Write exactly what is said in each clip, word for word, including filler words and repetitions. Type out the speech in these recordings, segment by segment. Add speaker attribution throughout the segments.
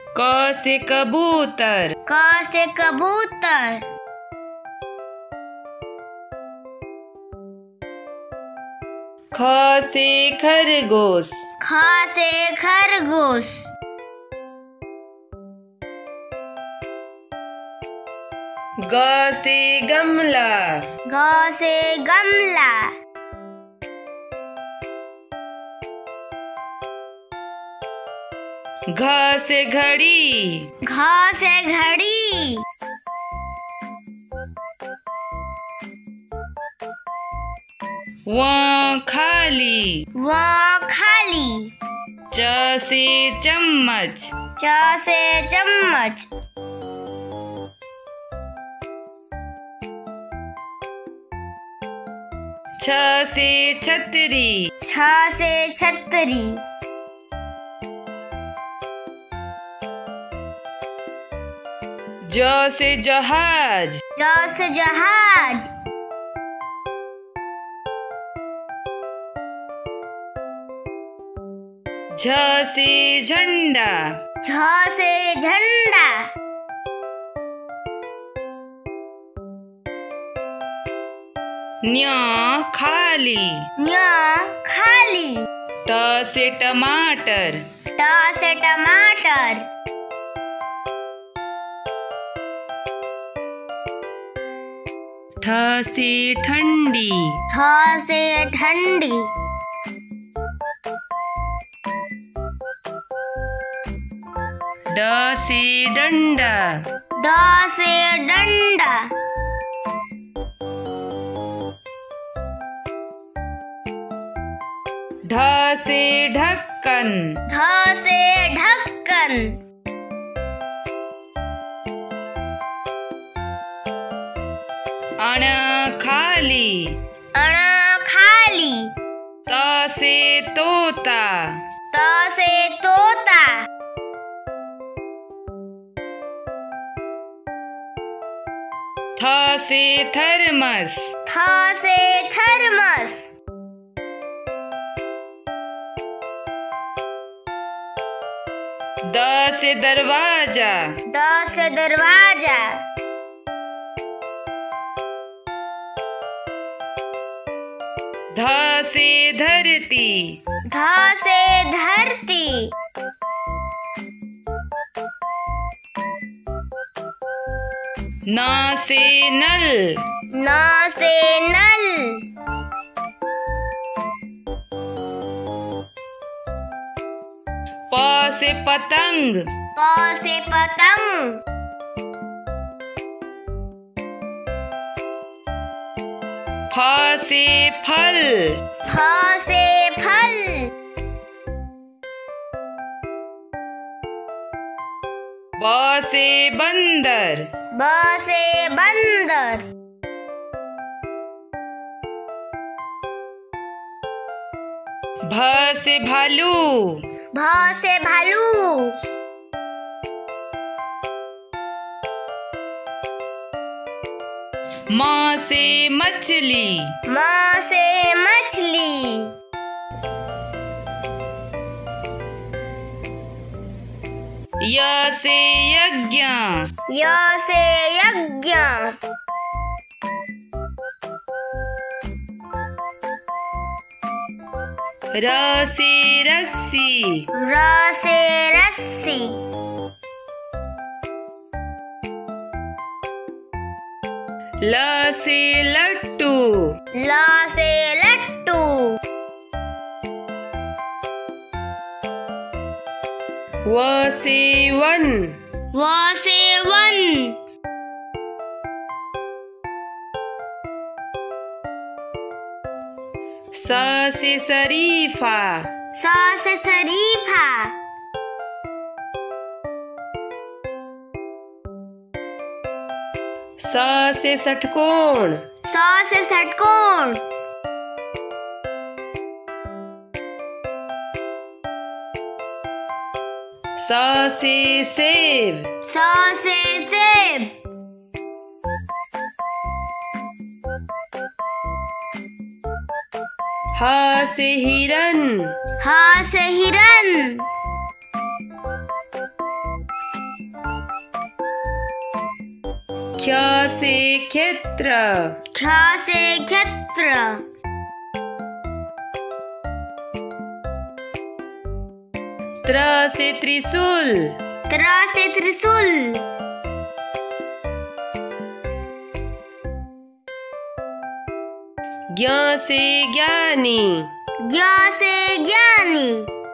Speaker 1: क से कबूतर।
Speaker 2: क से कबूतर।
Speaker 1: ख से खरगोश।
Speaker 2: ख से खरगोश।
Speaker 1: ग से गमला।
Speaker 2: ग से गमला।
Speaker 1: घ से घड़ी।
Speaker 2: घ से घड़ी।
Speaker 1: व खाली।
Speaker 2: व खाली।
Speaker 1: च से चम्मच।
Speaker 2: च से चम्मच।
Speaker 1: छ से छतरी।
Speaker 2: छ से छतरी।
Speaker 1: ज से जहाज।
Speaker 2: ज से जहाज।
Speaker 1: झ से झंडा।
Speaker 2: झ से झंडा।
Speaker 1: न्य खाली।
Speaker 2: न्य खाली।
Speaker 1: ट से टमाटर।
Speaker 2: ट से टमाटर।
Speaker 1: ठ से ठंडी।
Speaker 2: ठ से ठंडी।
Speaker 1: ड से डंडा।
Speaker 2: ड से डंडा।
Speaker 1: ढ से ढक्कन।
Speaker 2: ढ से ढक्कन।
Speaker 1: अण खाली।
Speaker 2: अण खाली।
Speaker 1: त से तोता।
Speaker 2: त से तोता।
Speaker 1: थ से थर्मस।
Speaker 2: थ से थर्मस।
Speaker 1: द से दरवाजा।
Speaker 2: द से दरवाजा।
Speaker 1: ध से धरती।
Speaker 2: ध से धरती।
Speaker 1: न से नल।
Speaker 2: न से नल।
Speaker 1: प से पतंग।
Speaker 2: प से पतंग।
Speaker 1: फ से फल।
Speaker 2: फ से फल।
Speaker 1: ब से बंदर।
Speaker 2: ब से बंदर।
Speaker 1: भ से भालू।
Speaker 2: भ से भालू।
Speaker 1: म से मछली।
Speaker 2: म से मछली।
Speaker 1: य से यज्ञ।
Speaker 2: य से यज्ञ।
Speaker 1: र से रस्सी।
Speaker 2: र से रस्सी।
Speaker 1: ल से लट्टू।
Speaker 2: ल से लट्टू।
Speaker 1: व से वन।
Speaker 2: व से वन।
Speaker 1: स से शरीफा।
Speaker 2: स से शरीफा।
Speaker 1: स से षटकोण।
Speaker 2: स से षटकोण।
Speaker 1: स से सेब।
Speaker 2: स से सेब।
Speaker 1: ह से हिरन।
Speaker 2: ह से हिरन।
Speaker 1: क्ष से क्षेत्र।
Speaker 2: क्ष से क्षेत्र।
Speaker 1: त्र से त्रिशूल।
Speaker 2: त्र से त्रिशूल।
Speaker 1: ज्ञ से ज्ञानी।
Speaker 2: ज्ञ से ज्ञानी।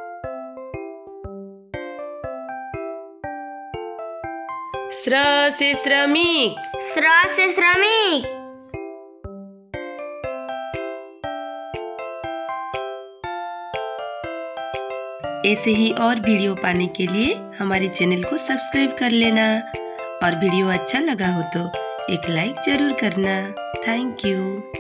Speaker 1: श्र से श्रमिक।
Speaker 2: श्र से श्रमिक।
Speaker 1: ऐसे ही और वीडियो पाने के लिए हमारे चैनल को सब्सक्राइब कर लेना और वीडियो अच्छा लगा हो तो एक लाइक जरूर करना। Thank you.